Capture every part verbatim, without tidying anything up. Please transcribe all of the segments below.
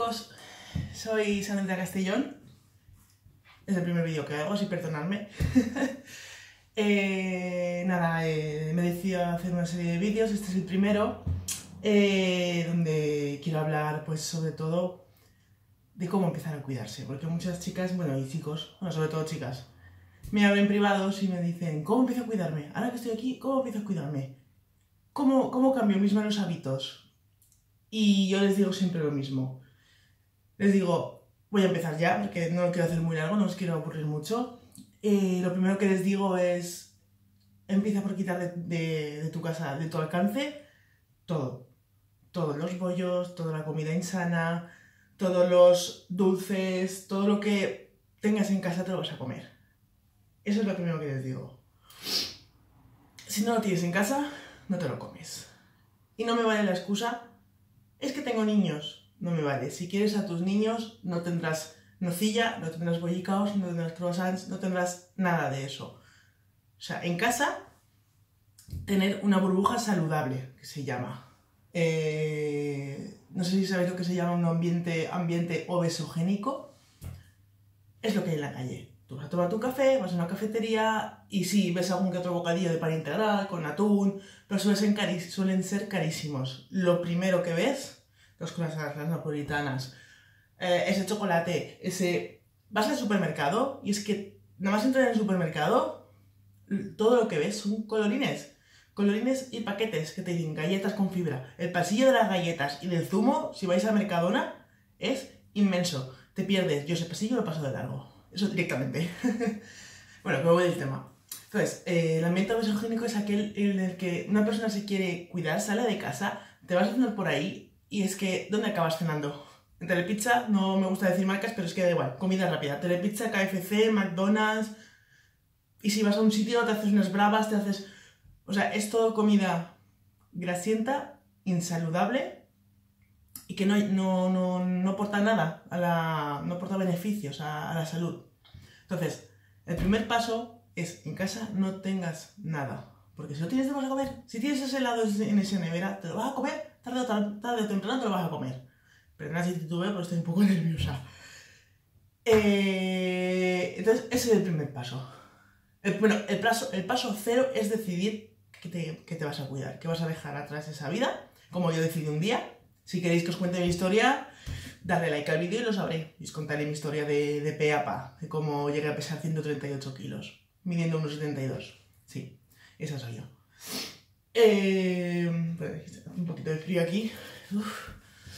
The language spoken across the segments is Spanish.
chicos, soy Sandra Castellón. Es el primer vídeo que hago, así perdonadme. eh, nada, eh, me decidí a hacer una serie de vídeos, este es el primero, eh, donde quiero hablar pues sobre todo de cómo empezar a cuidarse, porque muchas chicas, bueno, y chicos, bueno, sobre todo chicas, me abren privados y me dicen, ¿cómo empiezo a cuidarme? Ahora que estoy aquí, ¿cómo empiezo a cuidarme? ¿Cómo, cómo cambio mis malos hábitos? Y yo les digo siempre lo mismo. Les digo, voy a empezar ya, porque no lo quiero hacer muy largo, no os quiero aburrir mucho. Eh, lo primero que les digo es, empieza por quitar de, de, de tu casa, de tu alcance, todo. Todos los bollos, toda la comida insana, todos los dulces, todo lo que tengas en casa te lo vas a comer. Eso es lo primero que les digo. Si no lo tienes en casa, no te lo comes. Y no me vale la excusa, es que tengo niños. No me vale. Si quieres a tus niños, no tendrás nocilla, no tendrás bollicaos, no tendrás croissants, no tendrás nada de eso. O sea, en casa, tener una burbuja saludable, que se llama. Eh, no sé si sabéis lo que se llama un ambiente, ambiente obesogénico. Es lo que hay en la calle. Tú vas a tomar tu café, vas a una cafetería y sí, ves algún que otro bocadillo de pan integral con atún, pero suelen ser, cari suelen ser carísimos. Lo primero que ves, los croissants, las napolitanas, eh, ese chocolate, ese... Vas al supermercado y es que nada más entrar en el supermercado, todo lo que ves son colorines. Colorines y paquetes que te dicen galletas con fibra. El pasillo de las galletas y del zumo, si vais a Mercadona, es inmenso. Te pierdes. Yo ese pasillo lo paso de largo. Eso directamente. Bueno, que me voy del tema. Entonces, eh, el ambiente obesogénico es aquel en el que una persona se quiere cuidar, sale de casa, te vas a cenar por ahí y es que, ¿dónde acabas cenando? En Telepizza, no me gusta decir marcas, pero es que da igual. Comida rápida. Telepizza, K F C, McDonald's. Y si vas a un sitio, te haces unas bravas, te haces... O sea, es todo comida grasienta, insaludable y que no, no, no, no aporta nada, a la, no aporta beneficios a, a la salud. Entonces, el primer paso es, en casa no tengas nada. Porque si no tienes, te vas a comer. Si tienes ese helado en esa nevera, te lo vas a comer. Tarde o, tarde o temprano te lo vas a comer. Perdona si titubeo, pero estoy un poco nerviosa. Eh, entonces, ese es el primer paso. El, bueno, el paso, el paso cero es decidir que te, que te vas a cuidar, que vas a dejar atrás esa vida, como yo decidí un día. Si queréis que os cuente mi historia, darle like al vídeo y lo sabréis. Y os contaré mi historia de, de pe a pa, de cómo llegué a pesar ciento treinta y ocho kilos, midiendo uno setenta y dos. Sí, esa soy yo. Eh, un poquito de frío aquí. Uf.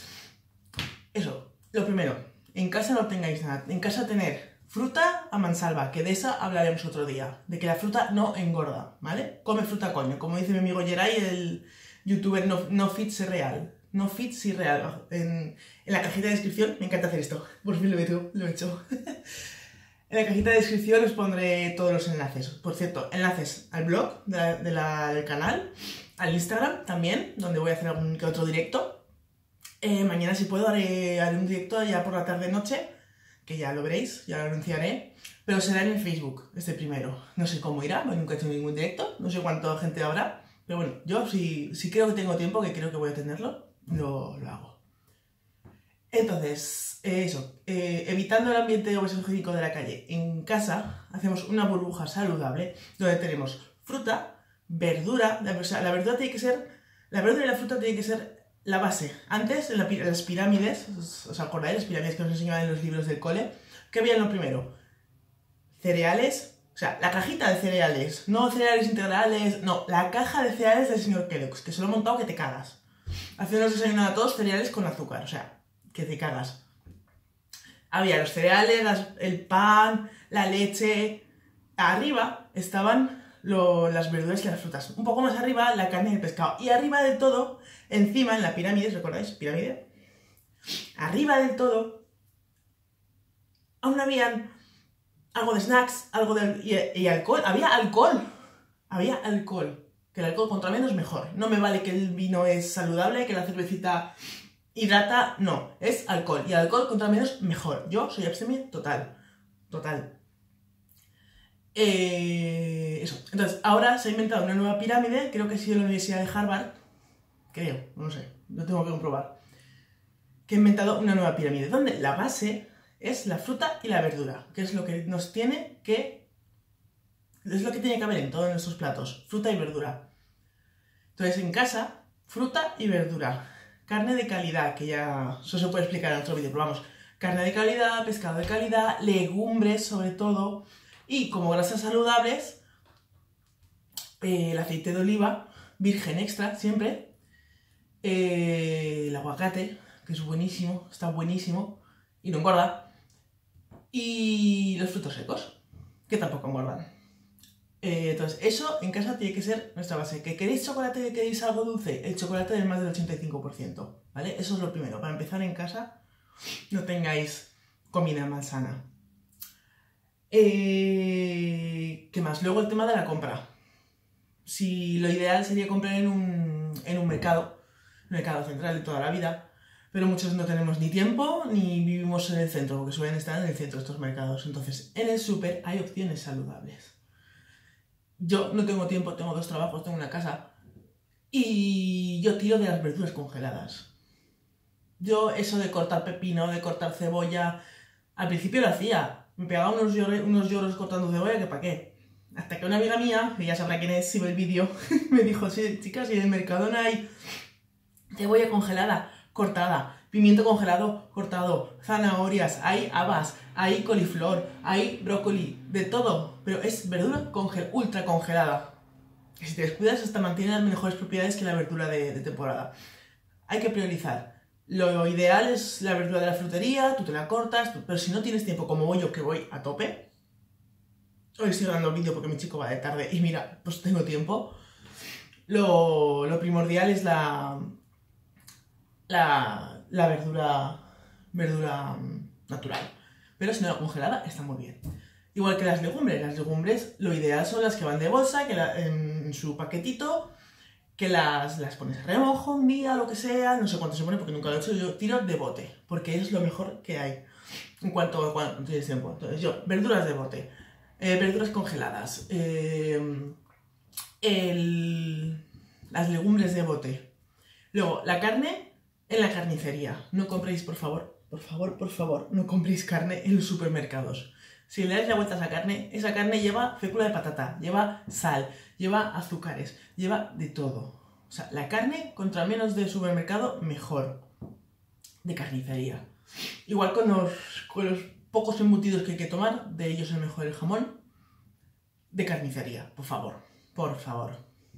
Eso, lo primero, en casa no tengáis nada. En casa tener fruta a mansalva, que de esa hablaremos otro día. De que la fruta no engorda, ¿vale? Come fruta, coño. Como dice mi amigo Geray, el youtuber no, no fit si real. No fit si real. En, en la cajita de descripción, me encanta hacer esto. Por fin lo he hecho. Lo he hecho. En la cajita de descripción os pondré todos los enlaces. Por cierto, enlaces al blog de la, de la, del canal, al Instagram también, donde voy a hacer algún que otro directo. Eh, mañana, si puedo, haré, haré un directo ya por la tarde-noche, que ya lo veréis, ya lo anunciaré, pero será en el Facebook, este primero. No sé cómo irá, porque nunca he hecho ningún directo, no sé cuánta gente habrá, pero bueno, yo si, si creo que tengo tiempo, que creo que voy a tenerlo, lo, lo hago. Entonces, eh, eso, eh, evitando el ambiente obesogénico de la calle, en casa hacemos una burbuja saludable, donde tenemos fruta, verdura, la, o sea, la verdura tiene que ser, la verdura y la fruta tienen que ser la base. Antes, en, la, en las pirámides, ¿os acordáis? Las pirámides que nos enseñaban en los libros del cole, ¿qué había lo primero? Cereales, o sea, la cajita de cereales, no cereales integrales, no, la caja de cereales del señor Kellogg's, que se lo he montado que te cagas. Haciéndonos desayunar a todos cereales con azúcar, o sea, que te cagas. Había los cereales, las, el pan, la leche. Arriba estaban lo, las verduras y las frutas. Un poco más arriba, la carne y el pescado. Y arriba del todo, encima, en la pirámide, ¿recordáis? Pirámide. Arriba del todo, aún habían algo de snacks, algo de... Y, y alcohol. Había alcohol. Había alcohol. Que el alcohol contra menos mejor. No me vale que el vino es saludable, que la cervecita hidrata. No, es alcohol. Y el alcohol contra menos mejor. Yo soy abstemio total. Total. Eh, eso. Entonces, ahora se ha inventado una nueva pirámide. Creo que ha sido en la Universidad de Harvard. Creo, no sé. Lo tengo que comprobar. que ha inventado una nueva pirámide, donde la base es la fruta y la verdura, que es lo que nos tiene que... es lo que tiene que haber en todos nuestros platos, fruta y verdura. Entonces, en casa, fruta y verdura. Carne de calidad, que ya eso se puede explicar en otro vídeo, pero vamos, carne de calidad, pescado de calidad, legumbres sobre todo, y como grasas saludables, eh, el aceite de oliva, virgen extra, siempre, eh, el aguacate, que es buenísimo, está buenísimo, y no engorda, y los frutos secos, que tampoco engordan. Eh, entonces, eso en casa tiene que ser nuestra base. ¿Que queréis chocolate, que queréis algo dulce? El chocolate del más del ochenta y cinco por ciento, ¿vale? Eso es lo primero. Para empezar en casa, no tengáis comida malsana. Eh, ¿Qué más? Luego el tema de la compra. Si lo ideal sería comprar en un, en un mercado, un mercado central de toda la vida, pero muchos no tenemos ni tiempo ni vivimos en el centro, porque suelen estar en el centro estos mercados. Entonces, en el súper hay opciones saludables. Yo no tengo tiempo, tengo dos trabajos, tengo una casa y yo tiro de las verduras congeladas. Yo eso de cortar pepino, de cortar cebolla, al principio lo hacía. Me pegaba unos lloros, unos lloros cortando cebolla, que para qué. Hasta que una amiga mía, que ya sabrá quién es si ve el vídeo, me dijo, sí, chicas, si en el Mercadona hay cebolla congelada, cortada, pimiento congelado, cortado, zanahorias, hay habas, hay coliflor, hay brócoli, de todo, pero es verdura congel ultra congelada. Y si te descuidas, hasta mantiene las mejores propiedades que la verdura de, de temporada. Hay que priorizar. Lo ideal es la verdura de la frutería, tú te la cortas, tú, pero si no tienes tiempo, como voy yo, que voy a tope, hoy estoy grabando el vídeo porque mi chico va de tarde y mira, pues tengo tiempo, lo, lo primordial es la... La, la verdura, verdura natural. Pero si no la congelada, está muy bien. Igual que las legumbres. Las legumbres, lo ideal son las que van de bolsa, que la, en su paquetito, que las, las pones a remojo un día, lo que sea. No sé cuánto se pone porque nunca lo he hecho. Yo tiro de bote, porque es lo mejor que hay en cuanto a cuando tienes tiempo. Entonces yo, verduras de bote, eh, verduras congeladas, eh, el, las legumbres de bote. Luego, la carne... En la carnicería, no compréis, por favor, por favor, por favor, no compréis carne en los supermercados. Si le dais la vuelta a esa carne, esa carne lleva fécula de patata, lleva sal, lleva azúcares, lleva de todo. O sea, la carne, contra menos de supermercado, mejor. De carnicería. Igual con los, con los pocos embutidos que hay que tomar, de ellos el mejor el jamón. De carnicería, por favor, por favor.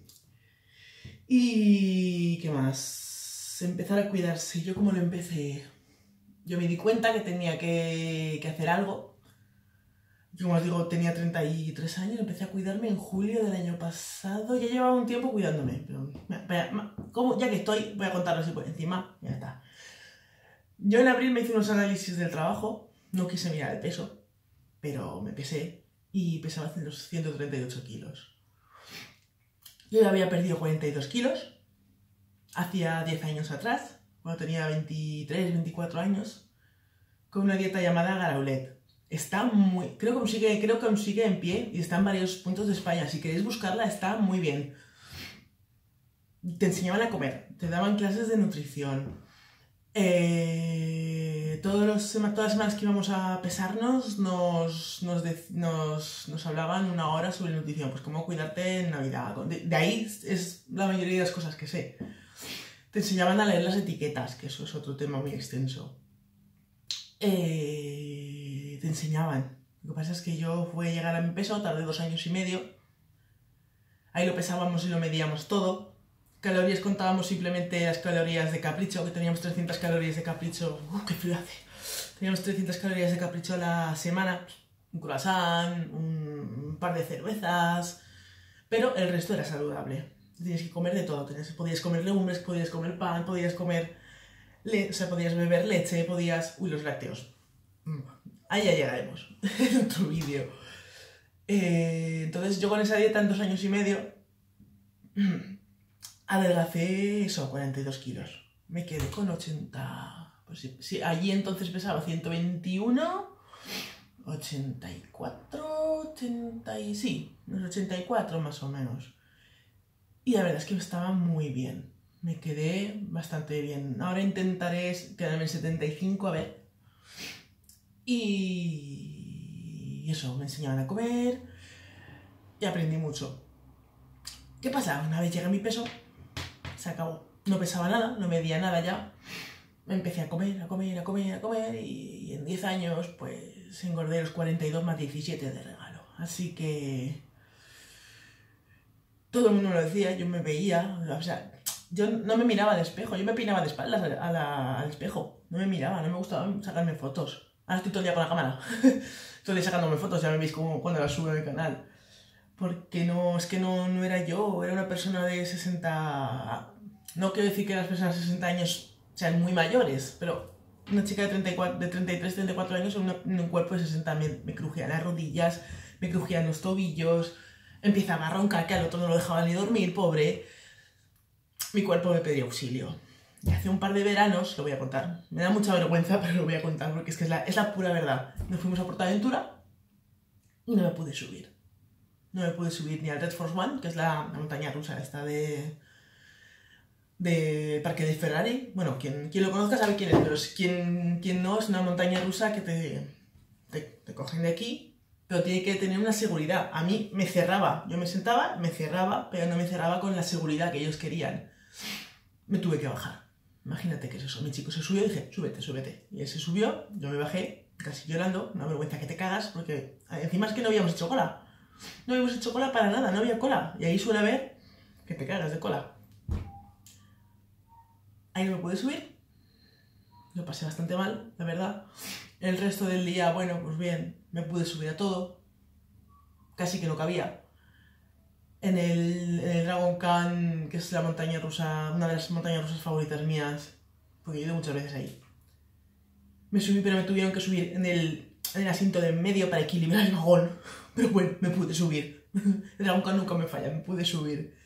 ¿Y qué más? Empezar a cuidarse. Yo como lo empecé, yo me di cuenta que tenía que, que hacer algo. Yo, como os digo, tenía treinta y tres años, empecé a cuidarme en julio del año pasado. Ya llevaba un tiempo cuidándome, pero como, ya que estoy, voy a contarlo así por encima, ya está. Yo en abril me hice unos análisis del trabajo, no quise mirar el peso, pero me pesé y pesaba los ciento treinta y ocho kilos. Yo ya había perdido cuarenta y dos kilos. Hacía diez años atrás, cuando tenía veintitrés, veinticuatro años, con una dieta llamada Garaulet. Está muy... Creo que, sigue, creo que aún sigue en pie y está en varios puntos de España. Si queréis buscarla, está muy bien. Te enseñaban a comer, te daban clases de nutrición. Eh, todos los, todas las semanas que íbamos a pesarnos nos, nos, de, nos, nos hablaban una hora sobre nutrición, pues cómo cuidarte en Navidad. De, de ahí es la mayoría de las cosas que sé. Te enseñaban a leer las etiquetas, que eso es otro tema muy extenso. Eh, te enseñaban. Lo que pasa es que yo fui a llegar a mi peso, tardé dos años y medio. Ahí lo pesábamos y lo medíamos todo. Calorías contábamos simplemente las calorías de capricho, que teníamos trescientas calorías de capricho. ¡Uh, qué frío hace! Teníamos trescientas calorías de capricho a la semana. Un croissant, un par de cervezas... Pero el resto era saludable. Tienes que comer de todo, Tenías, podías comer legumbres, podías comer pan, podías comer, le, o sea, podías beber leche, podías... Uy, los lácteos. Ahí ya llegaremos, en otro vídeo. Eh, entonces yo con esa dieta en dos años y medio adelgacé eso, cuarenta y dos kilos. Me quedé con ochenta... Pues sí, sí, allí entonces pesaba ciento veintiuno, ochenta y cuatro, ochenta y... sí, unos ochenta y cuatro más o menos. Y la verdad es que estaba muy bien, me quedé bastante bien. Ahora intentaré quedarme en setenta y cinco, a ver. Y eso, me enseñaban a comer y aprendí mucho. ¿Qué pasa? Una vez llegué a mi peso, se acabó. No pesaba nada, no medía nada ya. Me empecé a comer, a comer, a comer, a comer y en diez años pues engordé los cuarenta y dos más diecisiete de regalo. Así que todo el mundo me lo decía, yo me veía, o sea, yo no me miraba al espejo, yo me peinaba de espaldas a la, al espejo, no me miraba, no me gustaba sacarme fotos. Ahora estoy todo el día con la cámara, estoy sacándome fotos, ya me veis como cuando las subo al canal. Porque no, es que no, no era yo, era una persona de sesenta... No quiero decir que las personas de sesenta años sean muy mayores, pero una chica de, treinta y cuatro, de treinta y tres, treinta y cuatro años en, en un cuerpo de sesenta me, me crujían las rodillas, me crujían los tobillos, empezaba a roncar que al otro no lo dejaba ni dormir, pobre. Mi cuerpo me pedía auxilio. Y hace un par de veranos, lo voy a contar, me da mucha vergüenza, pero lo voy a contar porque es que es la, es la pura verdad. Nos fuimos a Portaventura y no me pude subir. No me pude subir ni al Red Force One, que es la, la montaña rusa esta de... de Parque de Ferrari. Bueno, quien, quien lo conozca sabe quién es, pero quien, quien no, es una montaña rusa que te, te, te cogen de aquí, pero tiene que tener una seguridad. A mí me cerraba, yo me sentaba, me cerraba, pero no me cerraba con la seguridad que ellos querían. Me tuve que bajar. Imagínate que es eso. Mi chico se subió y dije, súbete, súbete. Y él se subió, yo me bajé, casi llorando, una vergüenza que te cagas, porque encima es que no habíamos hecho cola. No habíamos hecho cola para nada, no había cola. Y ahí suele haber que te cagas de cola. Ahí no me pude subir. Lo pasé bastante mal, la verdad. El resto del día, bueno, pues bien, me pude subir a todo. Casi que no cabía. En el, en el Dragon Khan, que es la montaña rusa, una de las montañas rusas favoritas mías, porque he ido muchas veces ahí. Me subí, pero me tuvieron que subir en el, en el asiento de en medio para equilibrar el vagón. Pero bueno, me pude subir. El Dragon Khan nunca me falla, me pude subir.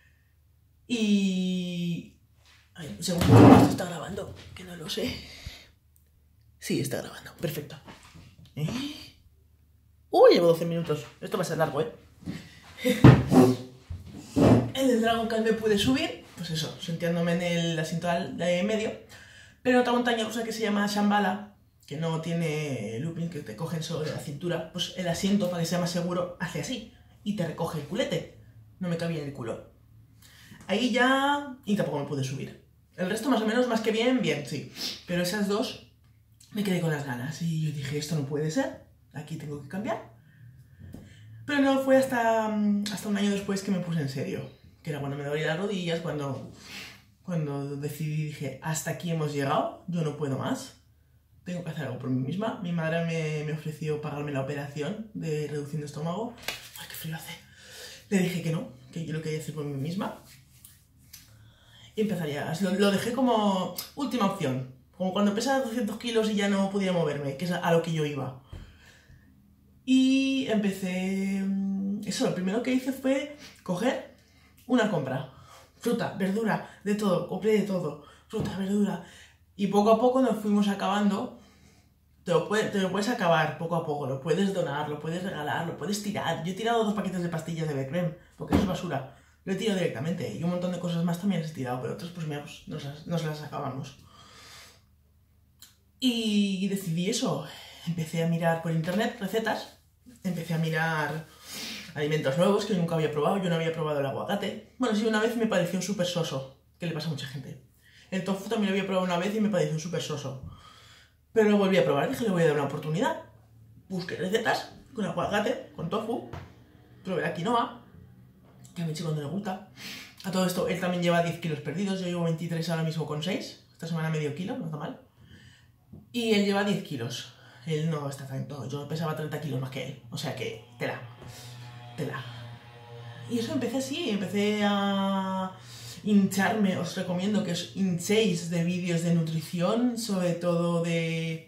Y... Ay, un segundo, esto está grabando, que no lo sé. Sí, está grabando, perfecto. ¿Eh? Uy, llevo doce minutos. Esto va a ser largo, ¿eh? En el Dragon Khan me pude subir, pues eso, sintiéndome en el asiento de medio. Pero otra montaña rusa que se llama Shambhala, que no tiene looping, que te cogen solo de la cintura, pues el asiento, para que sea más seguro, hace así y te recoge el culete. No me cabía en el culo. Ahí ya... y tampoco me pude subir. El resto más o menos, más que bien, bien, sí. Pero esas dos me quedé con las ganas y yo dije, esto no puede ser, aquí tengo que cambiar. Pero no fue hasta, hasta un año después que me puse en serio. Que era cuando me dolía las rodillas, cuando, cuando decidí, dije, hasta aquí hemos llegado, yo no puedo más. Tengo que hacer algo por mí misma. Mi madre me, me ofreció pagarme la operación de reducción de estómago. Ay, qué frío hace. Le dije que no, que yo lo quería hacer por mí misma. Y empezaría, lo, lo dejé como última opción. Como cuando pesaba doscientos kilos y ya no podía moverme, que es a lo que yo iba. Y empecé... Eso, lo primero que hice fue coger una compra. Fruta, verdura, de todo, compré de todo. Fruta, verdura. Y poco a poco nos fuimos acabando. Te lo, puedes, te lo puedes acabar poco a poco, lo puedes donar, lo puedes regalar, lo puedes tirar. Yo he tirado dos paquetes de pastillas de Becrem, porque eso es basura. Lo he tirado directamente. Y un montón de cosas más también he tirado, pero otras pues mira, pues nos las, nos las acabamos. Y decidí eso. Empecé a mirar por internet recetas. Empecé a mirar alimentos nuevos que nunca había probado. Yo no había probado el aguacate. Bueno, sí, una vez me pareció súper soso, que le pasa a mucha gente. El tofu también lo había probado una vez y me pareció súper soso. Pero lo volví a probar, dije, le voy a dar una oportunidad. Busqué recetas con aguacate, con tofu. Probé la quinoa, que a mi chico no le gusta. A todo esto, él también lleva diez kilos perdidos. Yo llevo veintitrés ahora mismo con seis. Esta semana medio kilo, no está mal. Y él lleva diez kilos. Él no está tanto. Yo pesaba treinta kilos más que él. O sea que, tela. Tela. Y eso empecé así. Empecé a hincharme. Os recomiendo que os hinchéis de vídeos de nutrición. Sobre todo de...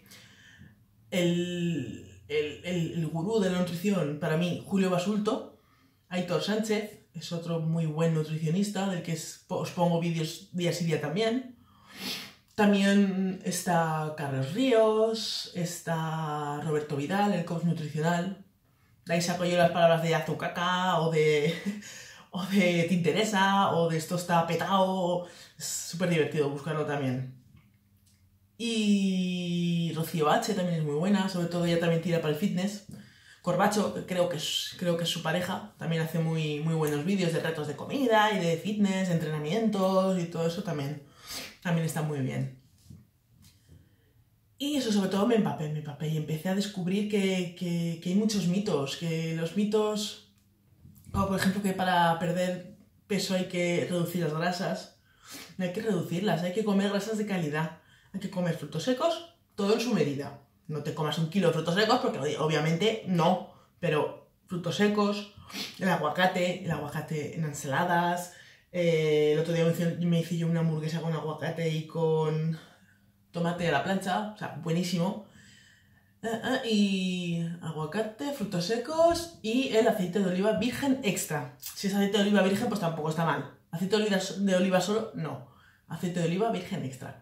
El, el, el, el gurú de la nutrición, para mí, Julio Basulto. Aitor Sánchez es otro muy buen nutricionista, del que es, os pongo vídeos día sí día también. También está Carlos Ríos, está Roberto Vidal, el coach nutricional. De ahí saco yo las palabras de azucaca o de, o de Te Interesa, o de Esto está petado. Es súper divertido buscarlo también. Y Rocío H también es muy buena, sobre todo ella también tira para el fitness. Corbacho, que creo que es, creo que es su pareja, también hace muy, muy buenos vídeos de retos de comida y de fitness, de entrenamientos y todo eso también, también está muy bien. Y eso sobre todo me empapé, me empapé y empecé a descubrir que, que, que hay muchos mitos, que los mitos, como por ejemplo que para perder peso hay que reducir las grasas, no hay que reducirlas, hay que comer grasas de calidad, hay que comer frutos secos, todo en su medida. No te comas un kilo de frutos secos porque obviamente no, pero frutos secos, el aguacate, el aguacate en ensaladas, eh, el otro día me hice, me hice yo una hamburguesa con aguacate y con tomate a la plancha, o sea, buenísimo. Eh, eh, y aguacate, frutos secos y el aceite de oliva virgen extra. Si es aceite de oliva virgen, pues tampoco está mal. Aceite de oliva, de oliva solo, no. Aceite de oliva virgen extra.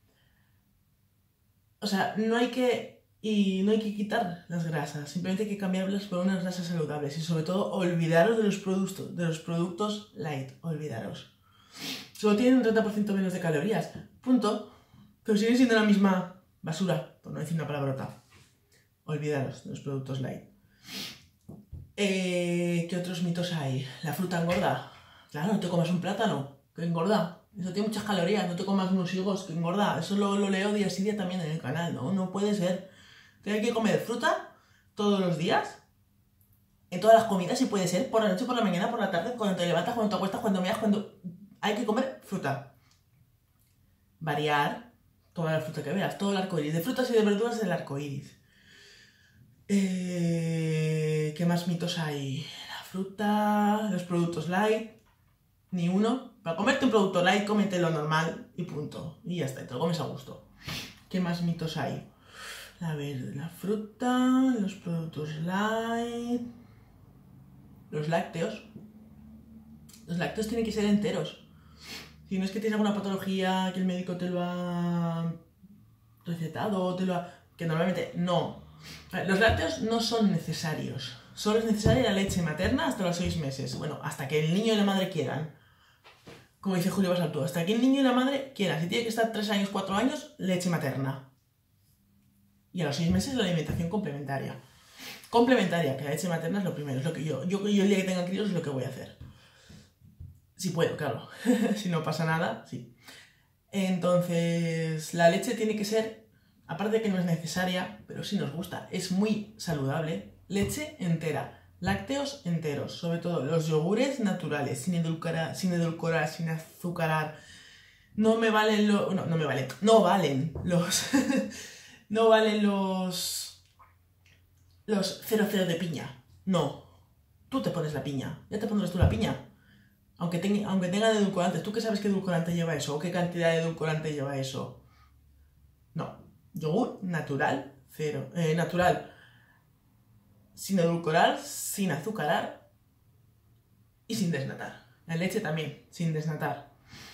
O sea, no hay que... Y no hay que quitar las grasas, simplemente hay que cambiarlas por unas grasas saludables. Y sobre todo, olvidaros de los productos, de los productos light, olvidaros. Solo tienen un treinta por ciento menos de calorías, punto. Pero siguen siendo la misma basura, por no decir una palabrota. Olvidaros de los productos light. Eh, ¿Qué otros mitos hay? La fruta engorda. Claro, no te comas un plátano, que engorda. Eso tiene muchas calorías, no te comas unos higos, que engorda. Eso lo, lo leo día sí día también en el canal, ¿no? No puede ser. Tienes que comer fruta todos los días, en todas las comidas, si puede ser, por la noche, por la mañana, por la tarde, cuando te levantas, cuando te acuestas, cuando meas, cuando... Hay que comer fruta. Variar toda la fruta que veas, todo el arco iris. De frutas y de verduras del arco iris. Eh, ¿Qué más mitos hay? La fruta, los productos light, ni uno. Para comerte un producto light, cómete lo normal y punto. Y ya está, y te lo comes a gusto. ¿Qué más mitos hay? A ver, la fruta, los productos light, los lácteos. Los lácteos tienen que ser enteros. Si no es que tienes alguna patología que el médico te lo ha recetado, te lo ha... que normalmente no. Los lácteos no son necesarios. Solo es necesaria la leche materna hasta los seis meses. Bueno, hasta que el niño y la madre quieran. Como dice Julio Basaltú, hasta que el niño y la madre quieran. Si tiene que estar tres años, cuatro años, leche materna. Y a los seis meses la alimentación complementaria. Complementaria, que la leche materna es lo primero, es lo que yo, yo, yo el día que tenga críos es lo que voy a hacer. Si puedo, claro. Si no pasa nada, sí. Entonces, la leche tiene que ser, aparte de que no es necesaria, pero sí nos gusta, es muy saludable, leche entera, lácteos enteros, sobre todo los yogures naturales, sin edulcorar, sin edulcorar, sin azucarar. No me valen los... No, no me valen. No valen los... No valen los... Los cero cero de piña. No. Tú te pones la piña. Ya te pondrás tú la piña. Aunque, ten, aunque tenga edulcorantes. ¿Tú qué sabes qué edulcorante lleva eso? ¿O qué cantidad de edulcorante lleva eso? No. Yogur natural. Cero. Eh, natural. Sin edulcorar, sin azucarar y sin desnatar. La leche también, sin desnatar.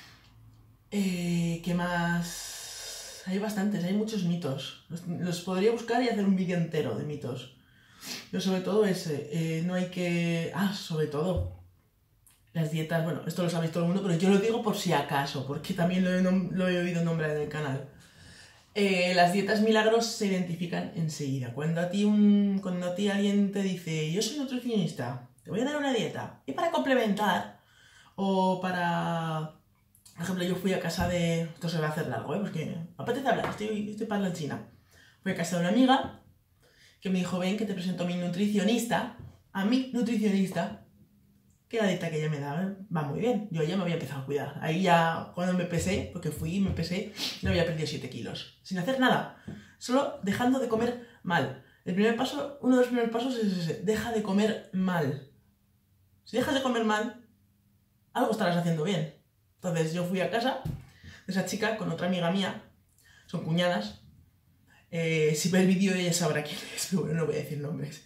Eh, ¿Qué más...? Hay bastantes, hay muchos mitos. Los, los podría buscar y hacer un vídeo entero de mitos. Pero sobre todo ese, eh, no hay que... Ah, sobre todo, las dietas, bueno, esto lo sabéis todo el mundo, pero yo lo digo por si acaso, porque también lo he, lo he oído nombrar en el canal. Eh, las dietas milagros se identifican enseguida. Cuando a ti un, cuando a ti alguien te dice, yo soy nutricionista, te voy a dar una dieta, y para complementar, o para... Por ejemplo, yo fui a casa de... Esto se va a hacer largo, ¿eh? Porque me apetece hablar, estoy, estoy para la china. Fui a casa de una amiga que me dijo, ven, que te presento a mi nutricionista, a mi nutricionista, que la dieta que ella me da va muy bien. Yo ya me había empezado a cuidar. Ahí ya, cuando me pesé, porque fui y me pesé, no había perdido siete kilos. Sin hacer nada. Solo dejando de comer mal. El primer paso, uno de los primeros pasos es ese. Deja de comer mal. Si dejas de comer mal, algo estarás haciendo bien. Entonces yo fui a casa de esa chica con otra amiga mía, son cuñadas. Eh, si ve el vídeo ella sabrá quién es, pero bueno, no voy a decir nombres.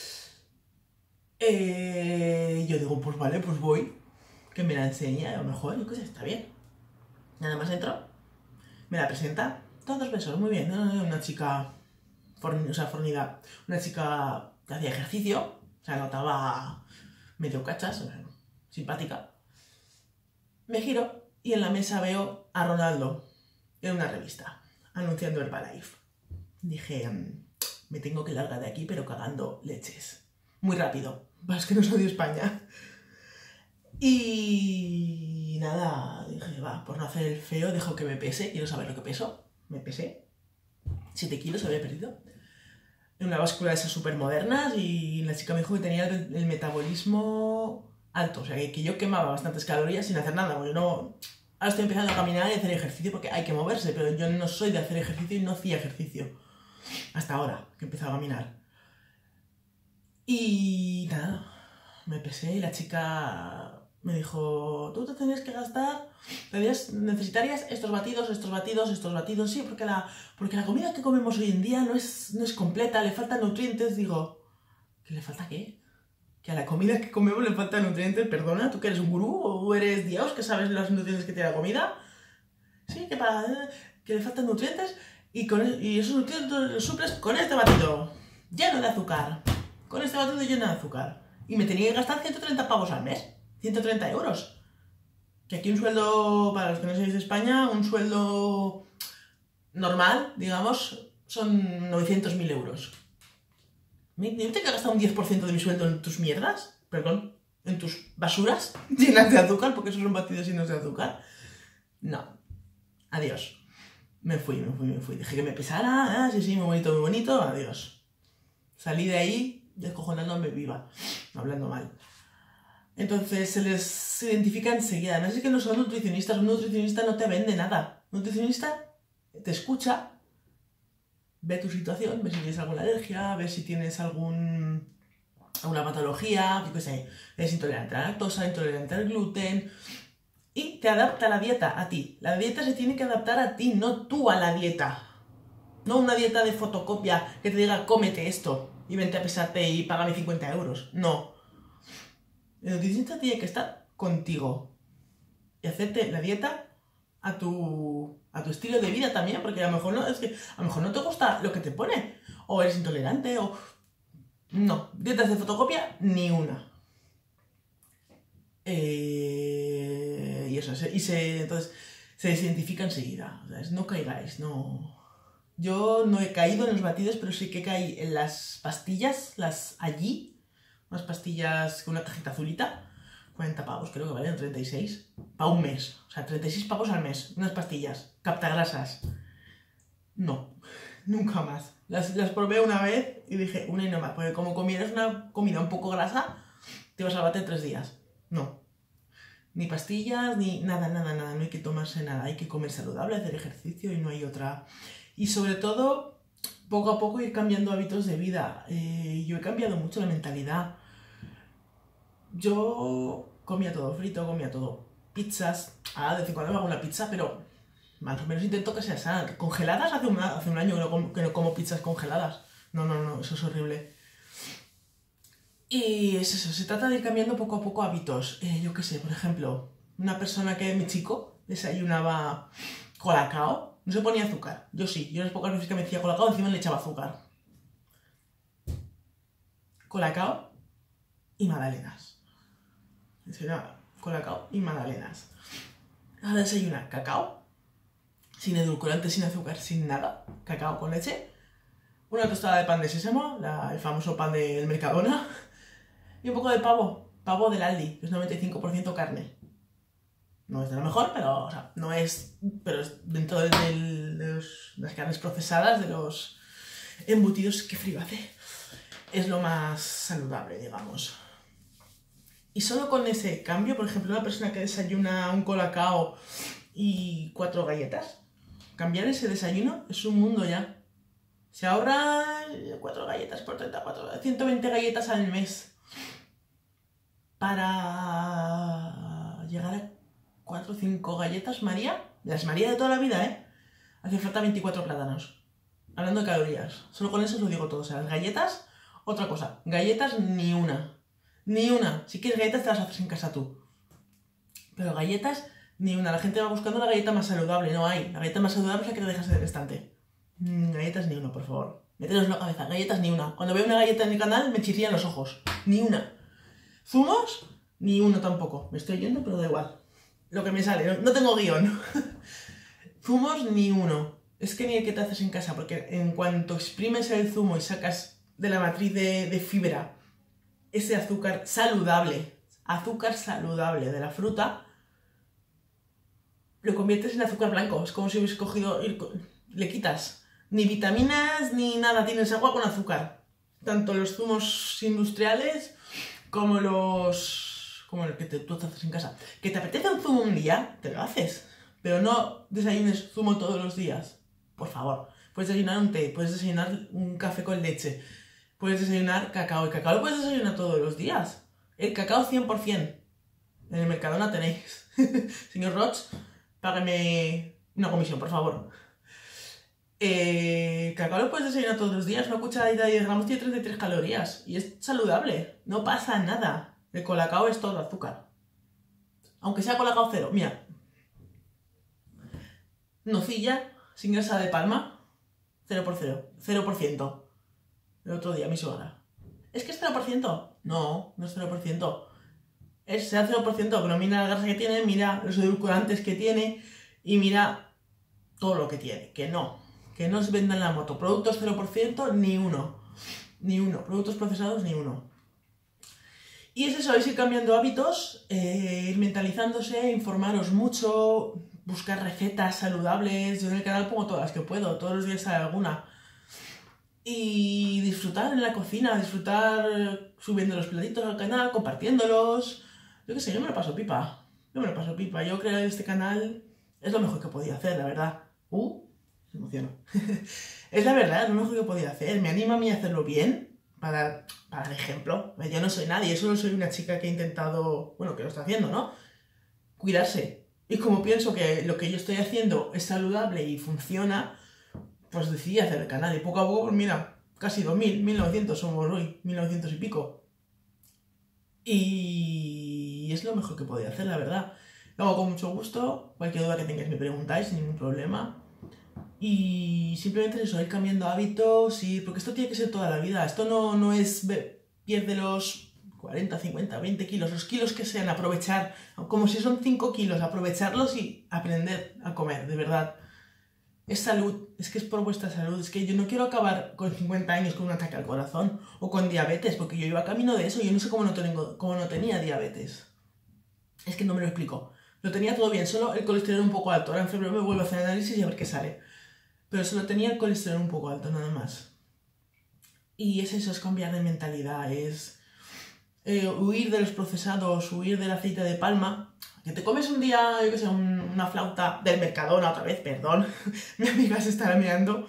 Eh, yo digo, pues vale, pues voy, que me la enseña, a lo mejor, yo qué sé, está bien. Nada más entro, me la presenta, todos besos, muy bien, una chica, forn, o sea, fornida, una chica que hacía ejercicio, o sea, notaba medio cachas, simpática. Me giro y en la mesa veo a Ronaldo en una revista, anunciando Herbalife. Dije, me tengo que largar de aquí, pero cagando leches. Muy rápido, es que no soy de España. Y nada, dije, va, por no hacer el feo, dejo que me pese, quiero saber lo que peso. Me pesé, siete kilos había perdido. En una báscula de esas súper modernas y la chica me dijo que tenía el, el metabolismo alto, o sea, que, que yo quemaba bastantes calorías sin hacer nada, porque no... Ahora estoy empezando a caminar y a hacer ejercicio porque hay que moverse, pero yo no soy de hacer ejercicio y no hacía ejercicio. Hasta ahora, que he empezado a caminar. Y nada, me pesé y la chica me dijo, tú te tenías que gastar, tenías, necesitarías estos batidos, estos batidos, estos batidos, sí, porque la, porque la comida que comemos hoy en día no es, no es completa, le faltan nutrientes. Digo, ¿qué le falta qué? Que a la comida que comemos le faltan nutrientes, perdona, ¿tú que eres un gurú o eres Dios que sabes los nutrientes que tiene la comida? Sí, que, para, que le faltan nutrientes y, con, y esos nutrientes los suples con este batido, lleno de azúcar, con este batido lleno de azúcar. Y me tenía que gastar ciento treinta pavos al mes, ciento treinta euros. Que aquí un sueldo, para los que no sois de España, un sueldo normal, digamos, son novecientos mil euros. ¿Me tengo que gastar un diez por ciento de mi sueldo en tus mierdas? Perdón, en tus basuras llenas de azúcar, porque esos son batidos llenos de azúcar. No. Adiós. Me fui, me fui, me fui. Dije que me pesara, ah, sí, sí, muy bonito, muy bonito, adiós. Salí de ahí descojonándome viva, hablando mal. Entonces se les identifica enseguida. Además es que no son nutricionistas, un nutricionista no te vende nada. Un nutricionista te escucha, ve tu situación, ve si tienes alguna alergia, ve si tienes algún, alguna patología, yo qué sé, eres intolerante a la lactosa, intolerante al gluten, y te adapta la dieta a ti. La dieta se tiene que adaptar a ti, no tú a la dieta. No una dieta de fotocopia que te diga, cómete esto y vente a pesarte y págame cincuenta euros. No. El nutricionista tiene que estar contigo y hacerte la dieta a tu, a tu estilo de vida también, porque a lo mejor no, es que a lo mejor no te gusta lo que te pone, o eres intolerante, o... No, dietas de fotocopia, ni una. Eh... Y eso, y se, entonces se desidentifica enseguida. O sea, no caigáis, no... Yo no he caído en los batidos, pero sí que caí en las pastillas, las allí, unas pastillas con una cajita azulita, cuarenta pavos, creo que valen treinta y seis, para un mes, o sea, treinta y seis pavos al mes, unas pastillas, captagrasas. No, nunca más. Las, las probé una vez y dije, una y no más, porque como comieras una comida un poco grasa, te vas a bater tres días. No. Ni pastillas, ni nada, nada, nada, no hay que tomarse nada, hay que comer saludable, hacer ejercicio y no hay otra... Y sobre todo, poco a poco ir cambiando hábitos de vida. Eh, yo he cambiado mucho la mentalidad. Yo comía todo frito, comía todo pizzas. Ahora de vez en cuando me hago una pizza, pero más o menos intento que sea sana. Congeladas hace un, hace un año que no, como, que no como pizzas congeladas. No, no, no, eso es horrible. Y es eso, se trata de ir cambiando poco a poco hábitos. Eh, yo qué sé, por ejemplo, una persona que, mi chico, desayunaba colacao. No se ponía azúcar. Yo sí. Yo las pocas veces que me hacía colacao, encima le echaba azúcar. Colacao y magdalenas. Desayunaba colacao y magdalenas. Ahora desayuna cacao, sin edulcorante, sin azúcar, sin nada. Cacao con leche. Una tostada de pan de sésamo, la, el famoso pan del Mercadona. Y un poco de pavo. Pavo del Aldi, que es noventa y cinco por ciento carne. No es de lo mejor, pero o sea, no es, pero es dentro de, de, de, los, de las carnes procesadas, de los embutidos que frío hace, es lo más saludable, digamos. Y solo con ese cambio, por ejemplo, una persona que desayuna un colacao y cuatro galletas, cambiar ese desayuno es un mundo ya. Se ahorra cuatro galletas por treinta, cuatro, ciento veinte galletas al mes para llegar a cuatro o cinco galletas María, las María de toda la vida, ¿eh? Hace falta veinticuatro plátanos. Hablando de calorías. Solo con eso os lo digo todo. O sea, las galletas, otra cosa. Galletas, ni una. Ni una. Si quieres galletas, te las haces en casa tú. Pero galletas, ni una. La gente va buscando la galleta más saludable. No hay. La galleta más saludable es la que te dejas en el estante. Mm, galletas, ni una, por favor. Mételos en la cabeza. Galletas, ni una. Cuando veo una galleta en el canal, me chirrían los ojos. Ni una. ¿Zumos? Ni uno tampoco. Me estoy yendo, pero da igual. Lo que me sale, no, no tengo guión. Zumos ni uno. Es que ni el que te haces en casa, porque en cuanto exprimes el zumo y sacas de la matriz de, de fibra ese azúcar saludable, azúcar saludable de la fruta, lo conviertes en azúcar blanco. Es como si hubieses cogido y le quitas. Ni vitaminas ni nada, tienes agua con azúcar. Tanto los zumos industriales como los... como el que te, tú te haces en casa. Que te apetece un zumo un día, te lo haces. Pero no desayunes zumo todos los días. Por favor. Puedes desayunar un té, puedes desayunar un café con leche, puedes desayunar cacao. El cacao lo puedes desayunar todos los días. El cacao cien por cien. En el Mercadona tenéis. Señor Roch, págame una comisión, por favor. Eh, cacao lo puedes desayunar todos los días. Una cucharadita de diez gramos tiene treinta y tres calorías. Y es saludable. No pasa nada. El colacao es todo azúcar. Aunque sea colacao cero. Mira. Nocilla sin grasa de palma. cero por cero. cero por ciento. El otro día mi suegra. ¿Es que es cero por ciento? No, no es cero por ciento. Es sea cero por ciento, pero mira la grasa que tiene, mira los edulcorantes que tiene y mira todo lo que tiene. Que no. Que no os vendan la moto. Productos cero por ciento, ni uno. Ni uno. Productos procesados, ni uno. Y es eso, es ir cambiando hábitos, eh, ir mentalizándose, informaros mucho, buscar recetas saludables. Yo en el canal pongo todas las que puedo, todos los días sale alguna. Y disfrutar en la cocina, disfrutar subiendo los platitos al canal, compartiéndolos. Yo qué sé, yo me lo paso pipa. Yo me lo paso pipa. Yo creo que este canal es lo mejor que podía hacer, la verdad. Uh, se emociono. Es la verdad, es lo mejor que podía hacer. Me anima a mí a hacerlo bien. Para, para el ejemplo, yo no soy nadie, solo soy una chica que ha intentado, bueno, que lo está haciendo, ¿no? Cuidarse. Y como pienso que lo que yo estoy haciendo es saludable y funciona, pues decidí hacer el canal. Y poco a poco, pues mira, casi dos mil, mil novecientos somos hoy, mil novecientos y pico. Y es lo mejor que podía hacer, la verdad. Lo hago con mucho gusto, cualquier duda que tengáis me preguntáis, sin ningún problema. Y simplemente eso, ir cambiando hábitos, y porque esto tiene que ser toda la vida. Esto no, no es pierde los cuarenta, cincuenta, veinte kilos, los kilos que sean, aprovechar, como si son cinco kilos, aprovecharlos y aprender a comer, de verdad. Es salud, es que es por vuestra salud. Es que yo no quiero acabar con cincuenta años con un ataque al corazón o con diabetes, porque yo iba camino de eso. Yo no sé cómo no, tengo, cómo no tenía diabetes. Es que no me lo explico. Lo tenía todo bien, solo el colesterol un poco alto. Ahora en febrero me vuelvo a hacer análisis y a ver qué sale. Pero solo tenía el colesterol un poco alto, nada más. Y es eso, es cambiar de mentalidad, es eh, huir de los procesados, huir del aceite de palma. Que te comes un día, yo qué sé, un, una flauta del Mercadona otra vez, perdón, mi amiga se estará mirando.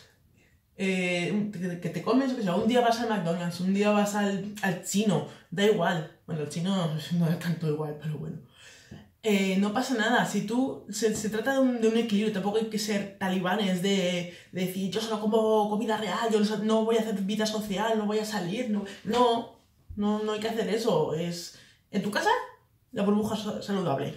Eh, que, que te comes, yo qué sé, un día vas al McDonald's, un día vas al, al chino, da igual. Bueno, el chino no da tanto igual, pero bueno. Eh, no pasa nada, si tú, se, se trata de un, de un equilibrio, tampoco hay que ser talibanes de, de decir yo solo como comida real, yo no, no voy a hacer vida social, no voy a salir, no, no, no, no hay que hacer eso, es en tu casa la burbuja saludable,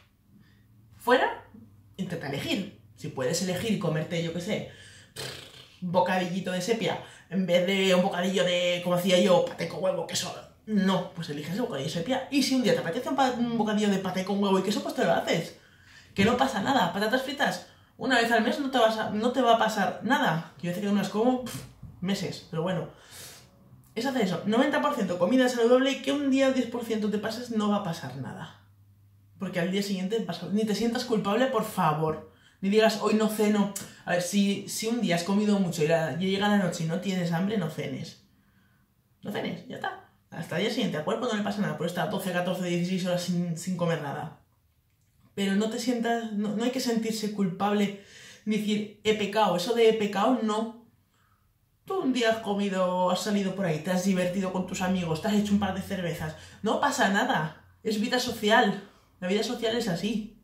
fuera intenta elegir, si puedes elegir y comerte, yo qué sé, un bocadillito de sepia en vez de un bocadillo de, como hacía yo, paté con huevo, queso. No, pues eliges el bocadillo de sepia. Y si un día te apetece un, un bocadillo de paté con huevo y queso, pues te lo haces. Que no pasa nada. Patatas fritas, una vez al mes no te, vas a, no te va a pasar nada. Yo sé que unas como pff, meses, pero bueno. Es hacer eso. noventa por ciento comida saludable y que un día diez por ciento te pases, no va a pasar nada. Porque al día siguiente pasa. Ni te sientas culpable, por favor. Ni digas, hoy no ceno. A ver, si, si un día has comido mucho y, la, y llega la noche y no tienes hambre, no cenes. No cenes, ya está. Hasta el día siguiente, al cuerpo no le pasa nada, por estar doce, catorce, dieciséis horas sin, sin comer nada. Pero no te sientas, no, no hay que sentirse culpable ni decir, he pecado. Eso de he pecado, no. Tú un día has comido, has salido por ahí, te has divertido con tus amigos, te has hecho un par de cervezas. No pasa nada, es vida social. La vida social es así.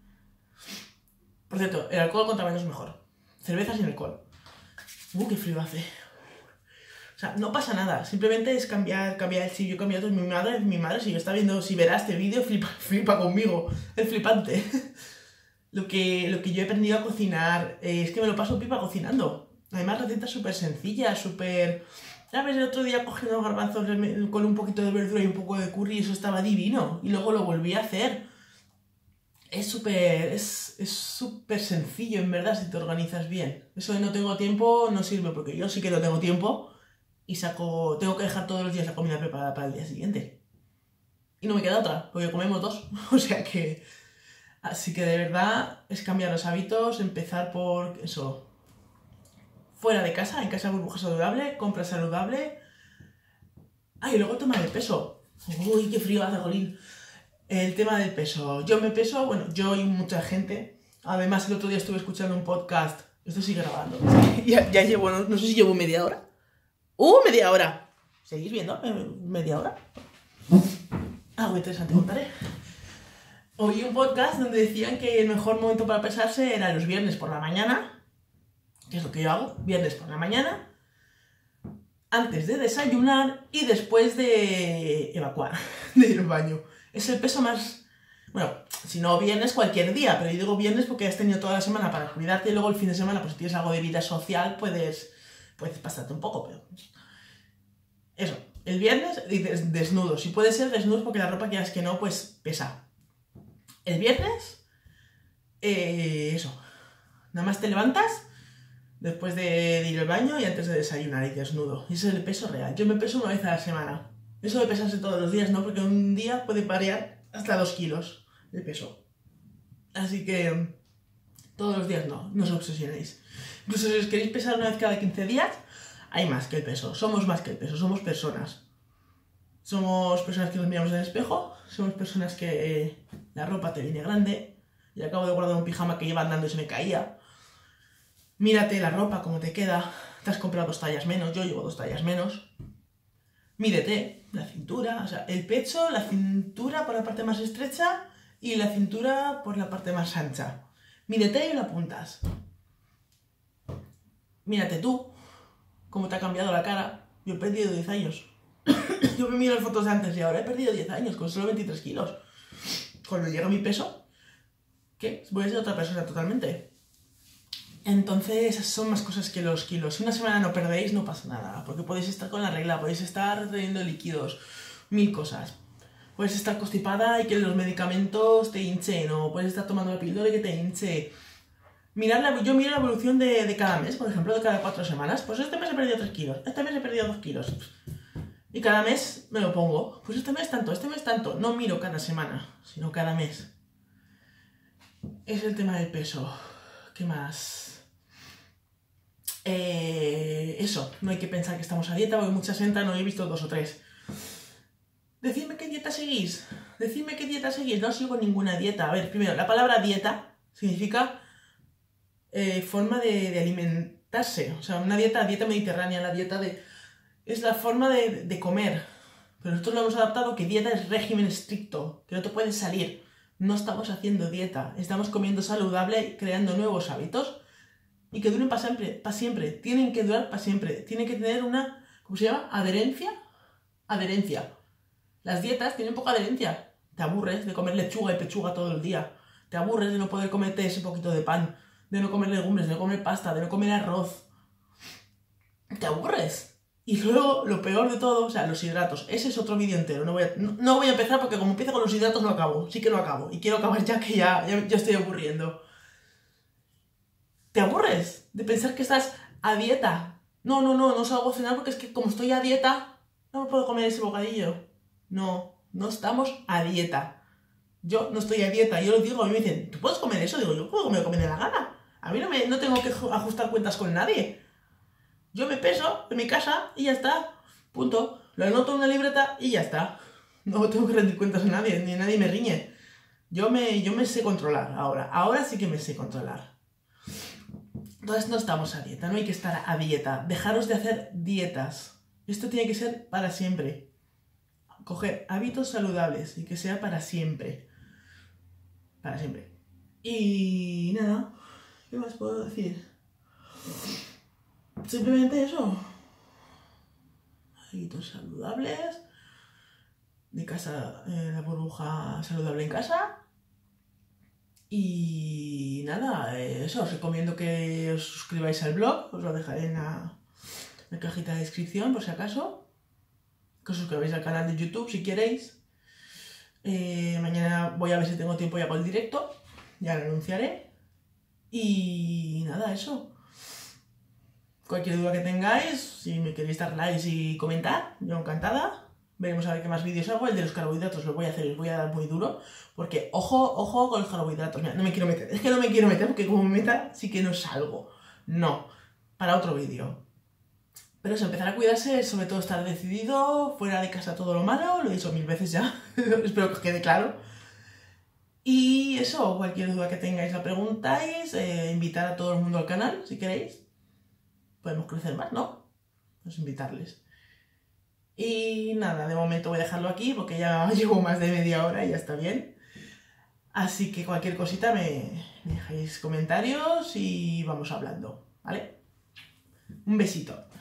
Por cierto, el alcohol contra menos es mejor. Cerveza sin alcohol. Uh, qué frío hace. O sea, no pasa nada, simplemente es cambiar, cambiar el chip. Yo he cambiado, mi madre, mi madre si está viendo, si verá este vídeo, flipa, flipa conmigo, es flipante. Lo que, lo que yo he aprendido a cocinar, eh, es que me lo paso pipa cocinando. Además, recetas súper sencillas, súper ¿Sabes? El otro día cogí unos garbanzos con un poquito de verdura y un poco de curry y eso estaba divino. Y luego lo volví a hacer. Es súper es, es súper sencillo, en verdad, si te organizas bien. Eso de no tengo tiempo no sirve, porque yo sí que no tengo tiempo y saco tengo que dejar todos los días la comida preparada para el día siguiente. Y no me queda otra, porque comemos dos. O sea que... Así que de verdad es cambiar los hábitos, empezar por eso. Fuera de casa, en casa burbuja saludable, compra saludable. Ah, y luego el tema del peso. Uy, qué frío hace, jolín. El tema del peso. Yo me peso, bueno, yo y mucha gente. Además, el otro día estuve escuchando un podcast. Esto sigue grabando. ya, ya llevo, no, no sé si llevo media hora. ¡Uh, media hora! ¿Seguís viendo? ¿Media hora? Algo interesante contaré. Oí un podcast donde decían que el mejor momento para pesarse era los viernes por la mañana, que es lo que yo hago, viernes por la mañana, antes de desayunar y después de evacuar, de ir al baño. Es el peso más... Bueno, si no viernes, cualquier día, pero yo digo viernes porque has tenido toda la semana para cuidarte y luego el fin de semana, pues si tienes algo de vida social, puedes, puedes pasarte un poco, pero... Eso, el viernes desnudo, si puede ser desnudo porque la ropa que es que no, pues pesa. El viernes, eh, eso, nada más te levantas después de, de ir al baño y antes de desayunar y desnudo. Ese es el peso real. Yo me peso una vez a la semana. Eso de pesarse todos los días, ¿no? Porque un día puede variar hasta dos kilos de peso. Así que todos los días no, no os obsesionéis. Incluso si os queréis pesar una vez cada quince días, hay más que el peso. Somos más que el peso, somos personas. Somos personas que nos miramos en el espejo, somos personas que eh, la ropa te viene grande, y acabo de guardar un pijama que lleva andando y se me caía. Mírate la ropa, cómo te queda, te has comprado dos tallas menos, yo llevo dos tallas menos. Mídete la cintura, o sea, el pecho, la cintura por la parte más estrecha y la cintura por la parte más ancha. Mídete y lo apuntas. Mírate tú, cómo te ha cambiado la cara. Yo he perdido diez años. Yo me miro las fotos de antes y ahora he perdido diez años con solo veintitrés kilos. Cuando llega mi peso, ¿qué? Voy a ser otra persona totalmente. Entonces, esas son más cosas que los kilos. Si una semana no perdéis, no pasa nada. Porque podéis estar con la regla, podéis estar reteniendo líquidos, mil cosas. Puedes estar constipada y que los medicamentos te hinchen, o puedes estar tomando la píldora y que te hinche. Mirar la, yo miro la evolución de, de cada mes, por ejemplo, de cada cuatro semanas. Pues este mes he perdido tres kilos, este mes he perdido dos kilos. Y cada mes me lo pongo. Pues este mes tanto, este mes tanto. No miro cada semana, sino cada mes. Es el tema del peso. ¿Qué más? Eh, eso, no hay que pensar que estamos a dieta, porque muchas entran, no he visto dos o tres. Decidme qué dieta seguís. Decidme qué dieta seguís. No sigo ninguna dieta. A ver, primero, la palabra dieta significa eh, forma de, de alimentarse. O sea, una dieta, dieta mediterránea, la dieta de... es la forma de, de comer. Pero nosotros lo hemos adaptado que dieta es régimen estricto, que no te puedes salir. No estamos haciendo dieta, estamos comiendo saludable, creando nuevos hábitos y que duren para siempre, para siempre. Tienen que durar para siempre. Tienen que tener una, ¿cómo se llama? Adherencia. Adherencia. Las dietas tienen poca adherencia. Te aburres de comer lechuga y pechuga todo el día. Te aburres de no poder comerte ese poquito de pan, de no comer legumbres, de no comer pasta, de no comer arroz. Te aburres. Y luego, lo peor de todo, o sea, los hidratos. Ese es otro vídeo entero. No voy, a, no, no voy a empezar porque como empiezo con los hidratos no acabo. Sí que no acabo. Y quiero acabar ya que ya, ya, ya estoy aburriendo. ¿Te aburres de pensar que estás a dieta? No, no, no, no salgo a cenar porque es que como estoy a dieta, no me puedo comer ese bocadillo. No, no estamos a dieta. Yo no estoy a dieta. Yo lo digo, a mí me dicen, ¿tú puedes comer eso? Digo, yo puedo comer lo que me dé la gana. A mí no, me, no tengo que ajustar cuentas con nadie. Yo me peso en mi casa y ya está. Punto. Lo anoto en una libreta y ya está. No tengo que rendir cuentas a nadie, ni nadie me riñe. Yo me, yo me sé controlar ahora. Ahora sí que me sé controlar. Entonces no estamos a dieta, no hay que estar a dieta. Dejaros de hacer dietas. Esto tiene que ser para siempre. Coger hábitos saludables y que sea para siempre. Para siempre. Y nada. ¿Qué más puedo decir? Simplemente eso. Hábitos saludables. De casa, eh, la burbuja saludable en casa. Y nada, eh, eso, os recomiendo que os suscribáis al blog. Os lo dejaré en la, en la cajita de descripción por si acaso. Que os suscribáis al canal de YouTube si queréis. Eh, mañana voy a ver si tengo tiempo ya para el directo. Ya lo anunciaré. Y nada, eso. Cualquier duda que tengáis, si me queréis dar likes y comentar, yo encantada. Veremos a ver qué más vídeos hago. El de los carbohidratos lo voy a hacer, les voy a dar muy duro. Porque ojo, ojo con los carbohidratos. Mira, no me quiero meter. Es que no me quiero meter porque como me meta sí que no salgo. No. Para otro vídeo. Pero eso, empezar a cuidarse, sobre todo estar decidido, fuera de casa todo lo malo, lo he dicho mil veces ya. Espero que os quede claro. Y eso, cualquier duda que tengáis la preguntáis, eh, invitar a todo el mundo al canal, si queréis. Podemos crecer más, ¿no? Pues invitarles. Y nada, de momento voy a dejarlo aquí porque ya llevo más de media hora y ya está bien. Así que cualquier cosita me, me dejáis comentarios y vamos hablando, ¿vale? Un besito.